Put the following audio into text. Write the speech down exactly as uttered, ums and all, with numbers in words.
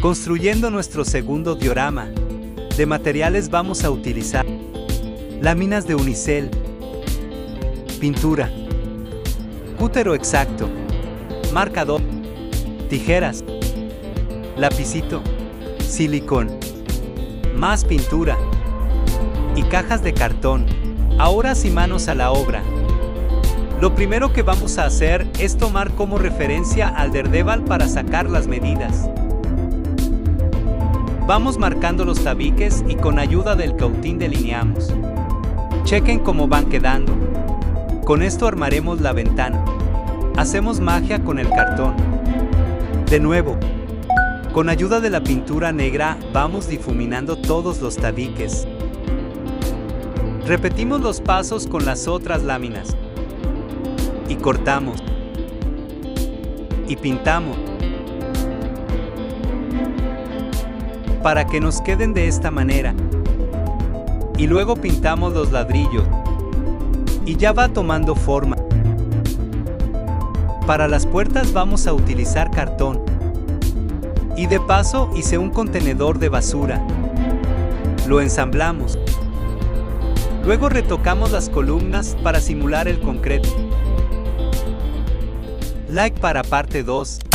Construyendo nuestro segundo diorama. De materiales vamos a utilizar láminas de unicel, pintura, cútero exacto, marcador, tijeras, lapicito, silicón, más pintura y cajas de cartón. Ahora sí, manos a la obra. Lo primero que vamos a hacer es tomar como referencia al Daredevil para sacar las medidas. Vamos marcando los tabiques y con ayuda del cautín delineamos. Chequen cómo van quedando. Con esto armaremos la ventana. Hacemos magia con el cartón. De nuevo, con ayuda de la pintura negra vamos difuminando todos los tabiques. Repetimos los pasos con las otras láminas. Y cortamos. Y pintamos. Para que nos queden de esta manera. Y luego pintamos los ladrillos. Y ya va tomando forma. Para las puertas vamos a utilizar cartón. Y de paso hice un contenedor de basura. Lo ensamblamos. Luego retocamos las columnas para simular el concreto. Like para parte dos.